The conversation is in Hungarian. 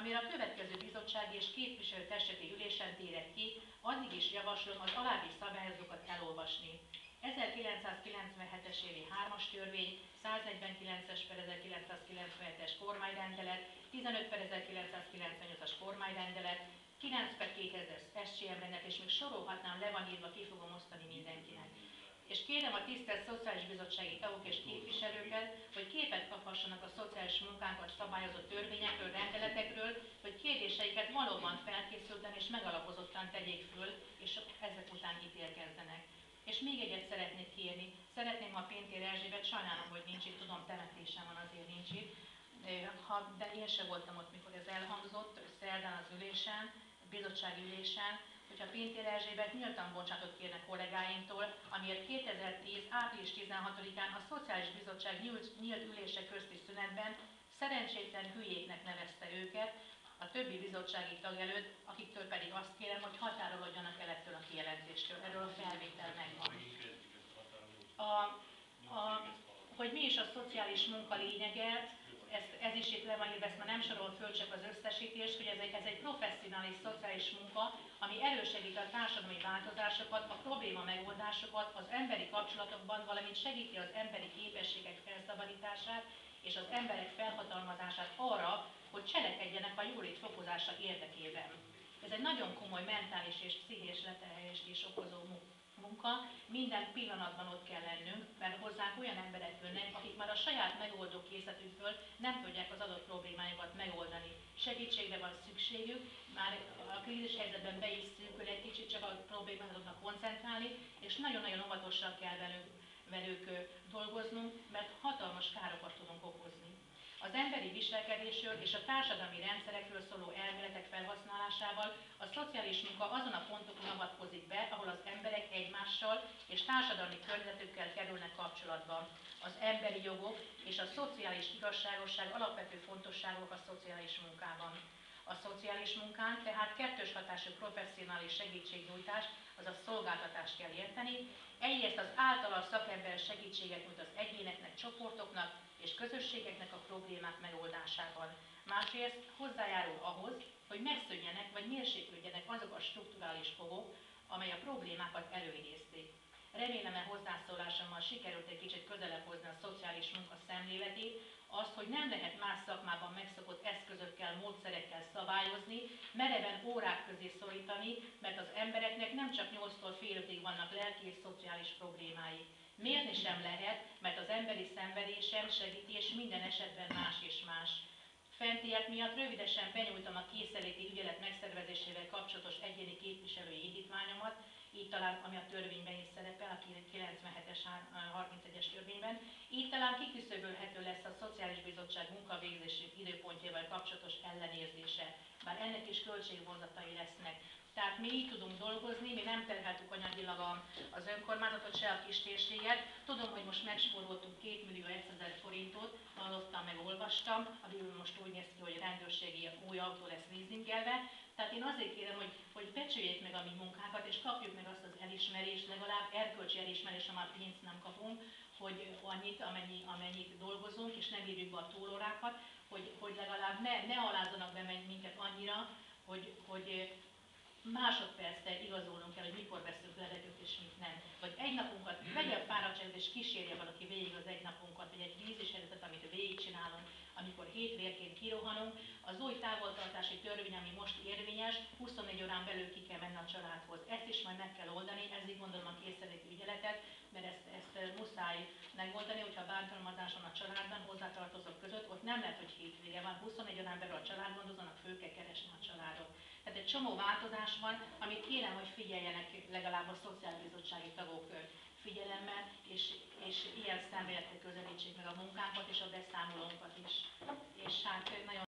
amire a következő bizottság és képviselőtestületi ülésen térek ki, addig is javaslom az alábbi szabályozókat elolvasni. 1997-es évi 3-as törvény, 149-es per 1997-es kormányrendelet, 15 per 1998-as kormányrendelet, 9 per 2000-es SCM rendelet, és még sorolhatnám, le van írva, ki fogom osztani mindenkinek. És kérem a tisztelt Szociális Bizottsági tagok és képviselőket, hogy képet kaphassanak a szociális munkánkat szabályozó törvényekről, rendeletekről, hogy kérdéseiket valóban felkészülten és megalapozottan tegyék föl, és ezek után ítélkezzenek. És még egyet szeretnék kérni, szeretném, ha Pintér Erzsébet, sajnálom, hogy nincs itt, tudom, temetésem van, azért nincs itt, de én sem voltam ott, mikor ez elhangzott, szerdán az ülésen, bizottsági ülésen, hogyha Pintér Erzsébet nyíltan bocsánatot kérne kollégáimtól, amiért 2010. április 16-án a Szociális Bizottság nyílt ülése közti szünetben szerencsétlen hülyéknek nevezte őket, a többi bizottsági tag előtt, akiktől pedig azt kérem, hogy határolódjanak el ettől a kijelentéstől. Erről a felvétel megvan. Hogy mi is a szociális munka lényege, ez is itt le van írva, ezt már nem sorol föl, csak az összesítés, hogy ez egy professzionális szociális munka, ami elősegíti a társadalmi változásokat, a probléma megoldásokat, az emberi kapcsolatokban, valamint segíti az emberi képességek felszabadítását és az emberek felhatalmazását arra, hogy cselekedjenek a jólét fokozása érdekében. Ez egy nagyon komoly mentális és pszichés leterhelést is okozó munka, minden pillanatban ott kell lennünk, mert hozzánk olyan emberek jönnek, akik már a saját megoldókészletükből nem tudják az adott problémájukat megoldani. Segítségre van szükségük, már a krízis helyzetben be is szűkül egy kicsit, csak a problémáknak koncentrálni, és nagyon-nagyon óvatosan kell velük dolgoznunk, mert hatalmas károkat tudunk okozni. Az emberi viselkedésről és a társadalmi rendszerekről szóló elméletek felhasználásával a szociális munka azon a pontokon avatkozik be, ahol az emberek egymással és társadalmi környezetükkel kerülnek kapcsolatba. Az emberi jogok és a szociális igazságosság alapvető fontosságok a szociális munkában. A szociális munkán tehát kettős hatású professzionális segítségnyújtást, azaz szolgáltatást kell érteni. Egyrészt az általa szakember segítséget nyújt az egyéneknek, csoportoknak és közösségeknek a problémák megoldásában. Másrészt hozzájárul ahhoz, hogy megszűnjenek vagy mérséklődjenek azok a strukturális fogok, amely a problémákat előidézték. Remélem, hogy hozzászólásommal sikerült egy kicsit közelebb hozni a szociális munka szemléletét, azt, hogy nem lehet más szakmában megszokott eszközökkel, módszerekkel szabályozni, mereven órák közé szorítani, mert az embereknek nem csak 8-tól fél 5-ig vannak lelki és szociális problémái. Mérni sem lehet, mert az emberi szenvedésem, segítés minden esetben más és más. Fentiek miatt rövidesen benyújtom a készenléti ügyelet megszervezésével kapcsolatos egyéni képviselői indítványomat, így talán, ami a törvényben is szerepel, a 97-es 31-es törvényben, így talán kiküszöbölhető lesz a Szociális Bizottság munkavégzési időpontjával kapcsolatos ellenérzése, bár ennek is költségvonzatai lesznek. Tehát mi így tudunk dolgozni, mi nem terheltük anyagilag az önkormányzatot, se a kistérséget. Tudom, hogy most megspóroltunk 2 millió 100 000 forintot, hallottam, meg olvastam, amiből most úgy néz ki, hogy rendőrségi új autó lesz leasingelve. Tehát én azért kérem, hogy becsüljék meg a mi munkákat, és kapjuk meg azt az elismerést, legalább erkölcsi elismerést, ha már pénzt nem kapunk, hogy annyit, amennyit dolgozunk, és nem írjuk be a túlórákat, hogy legalább ne alázzanak be minket annyira, hogy másodpercre igazolnunk kell, hogy mikor veszünk levegőt és mit nem. Vagy egy napunkat, vegye a fáradtságot és kísérje valaki végig az egy napunkat, vagy egy krízishelyzetet, amit végigcsinálunk, amikor hétvégén kirohanunk. Az új távoltartási törvény, ami most érvényes, 24 órán belül ki kell menni a családhoz. Ezt is majd meg kell oldani, ezért gondolom a készenléti ügyeletet, mert ezt muszáj megoldani, hogyha bántalmazás van a családban, hozzátartozók között, ott nem lehet, hogy hétvége van, 24 órán belül a családgondozónak föl kell keresni a családot. Tehát egy csomó változás van, amit kérem, hogy figyeljenek legalább a szociálbizottsági tagok figyelemmel, és ilyen szemlélettel közelítsék meg a munkánkat és a beszámolónkat is. És hát nagyon